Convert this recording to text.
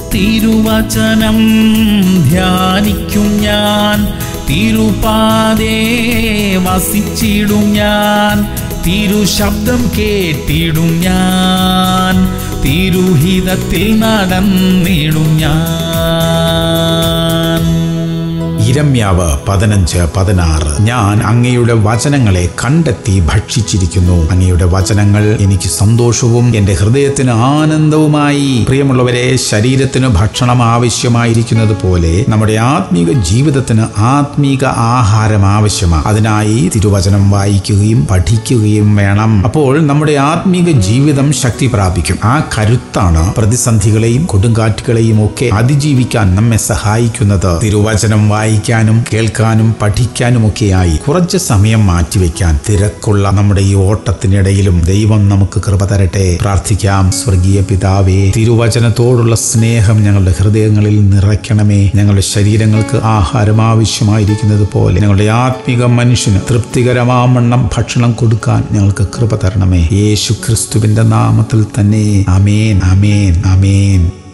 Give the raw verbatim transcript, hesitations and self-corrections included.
തിരുവചനം ധ്യാനിക്കും ഞാൻ, തിരുപാതേ വസിച്ചിടും ഞാൻ, തിരുശബ്ദം കേട്ടിടും ഞാൻ, തിരുഹിതത്തിൽ നടന്നിടും ഞാൻ. യിരെമ്യാവ് പതിനഞ്ച് പതിനാറ്. ഞാൻ അങ്ങയുടെ വചനങ്ങളെ കണ്ടെത്തി ഭക്ഷിച്ചിരിക്കുന്നു. അങ്ങയുടെ വചനങ്ങൾ എനിക്ക് സന്തോഷവും എന്റെ ഹൃദയത്തിന് ആനന്ദവുമായി. പ്രിയമുള്ളവരെ, ശരീരത്തിന് ഭക്ഷണം ആവശ്യമായിരിക്കുന്നത് പോലെ നമ്മുടെ ആത്മീക ജീവിതത്തിന് ആത്മീക ആഹാരം ആവശ്യമാണ്. അതിനായി തിരുവചനം വായിക്കുകയും പഠിക്കുകയും വേണം. അപ്പോൾ നമ്മുടെ ആത്മീക ജീവിതം ശക്തി പ്രാപിക്കും. ആ കരുത്താണ് പ്രതിസന്ധികളെയും കൊടുങ്കാറ്റുകളെയും ഒക്കെ അതിജീവിക്കാൻ നമ്മെ സഹായിക്കുന്നത്. തിരുവചനം വായിക്കാനും കേൾക്കാനും പഠിക്കാനുമൊക്കെയായി കുറച്ച് സമയം മാറ്റിവെക്കാൻ തിരക്കുള്ള നമ്മുടെ ഈ ഓട്ടത്തിനിടയിലും ദൈവം നമുക്ക് കൃപ തരട്ടെ. പ്രാർത്ഥിക്കാം. സ്വർഗീയ പിതാവേ, തിരുവചനത്തോടുള്ള സ്നേഹം ഞങ്ങളുടെ ഹൃദയങ്ങളിൽ നിറയ്ക്കണമേ. ഞങ്ങളുടെ ശരീരങ്ങൾക്ക് ആഹാരം ആവശ്യമായിരിക്കുന്നത് പോലെ ഞങ്ങളുടെ ആത്മീക മനുഷ്യന് തൃപ്തികരമാവണ്ണം ഭക്ഷണം കൊടുക്കാൻ ഞങ്ങൾക്ക് കൃപ തരണമേ. യേശു ക്രിസ്തുവിന്റെ നാമത്തിൽ തന്നെ. ആമേൻ, ആമേൻ, ആമേൻ.